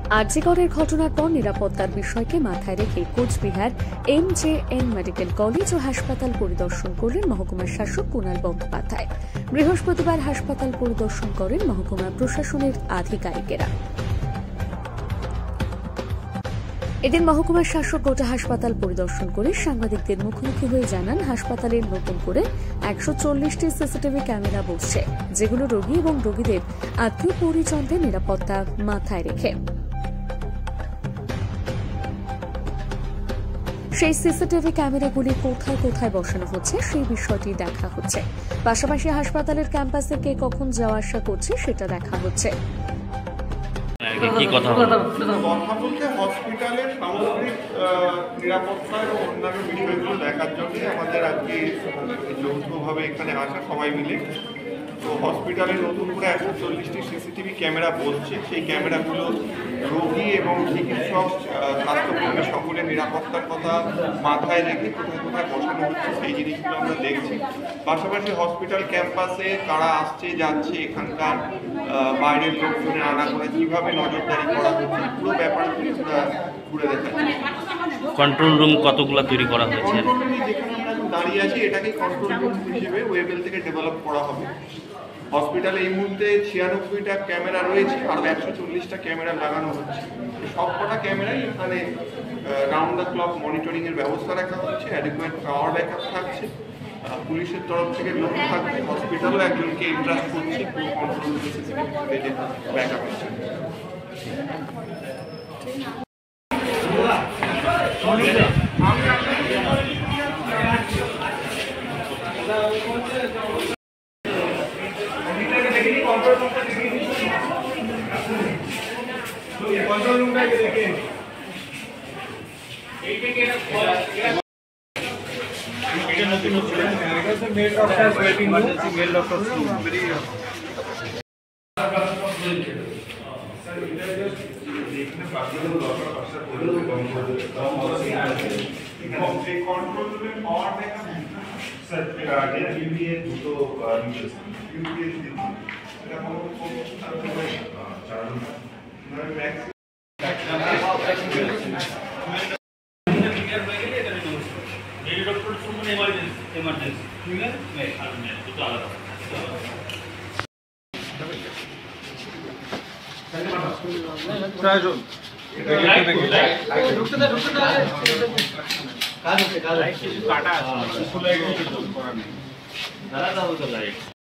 আরজিকরের ঘটনার পর নিরাপত্তার বিষয়কে মাথায় রেখে কোচবিহার MJN মেডিকেল কলেজ ও হাসপাতাল পরিদর্শন করলেন মহকুমার শাসক কুণাল বন্দ্যোপাধ্যায়। বৃহস্পতিবার হাসপাতাল পরিদর্শন করেন মহকুমা প্রশাসনের আধিকারিকেরা। এদিন মহকুমার শাসক গোটা হাসপাতাল পরিদর্শন করে সাংবাদিকদের মুখোমুখি হয়ে জানান, হাসপাতালের নতুন করে 140টি সিসিটিভি ক্যামেরা বসছে, যেগুলো রোগী এবং রোগীদের আত্মীয় পরিজনদের নিরাপত্তা মাথায় রেখে। সেই সিসিটিভি ক্যামেরাগুলি কোথায় কোথায় বসানো হচ্ছে সেই বিষয়টি দেখা হচ্ছে। পাশাপাশি হাসপাতালের ক্যাম্পাসে কে কখন যাওয়া আসা করছে সেটা দেখা হচ্ছে। কথা বলতে হসপিটালের সামগ্রিক নিরাপত্তা এবং অন্যান্য বিষয়গুলো দেখার জন্য আমাদের আজকে যৌথভাবে এখানে আসা সবাই মিলে। তো হসপিটালে নতুন করে 140টি সিসিটিভি ক্যামেরা বসছে। সেই ক্যামেরাগুলো রোগী এবং চিকিৎসক স্বাস্থ্যকর্মী সকলের নিরাপত্তার কথা মাথায় রেখে কোথায় কোথায় বসানো হচ্ছে সেই জিনিসগুলো আমরা দেখছি। পাশাপাশি হসপিটাল ক্যাম্পাসে কারা আসছে যাচ্ছে, এখানকার বাইরের লোকজনের আনাগোনা কীভাবে নজরদারি করা হচ্ছে, পুরো ব্যাপারগুলো আমরা ঘুরে দেখাচ্ছি। কন্ট্রোল রুম কতগুলো তৈরি করা হয়েছে? কন্ট্রোল রুমে যেখানে আমরা এখন দাঁড়িয়ে আছি এটাকে কন্ট্রোল রুম হিসেবে ওয়েবেল থেকে ডেভেলপ করা হবে। হসপিটালে এই মুহূর্তে 96টা ক্যামেরা রয়েছে, আরও 140টা ক্যামেরা লাগানো হচ্ছে। সবকটা ক্যামেরাই এখানে রাউন্ড দ্য ক্লক মনিটরিংয়ের ব্যবস্থা রাখা হচ্ছে। অ্যাডিকুয়েট পাওয়ার ব্যাকআপ থাকছে, পুলিশের তরফ থেকে লোক থাকবে, হসপিটালও একজনকে ইন্টারেস্ট করছে পুরো কন্ট্রোল সিসিটিভি ব্যাকআপ হচ্ছে। কন্ট্রোল রুমটাকে দেখে male doctor waiting emergency male doctor control রুমে পাওয়ার ব্যাকআপ স্যার ইউপিএ দুটো ইউপিএ এটা কাটা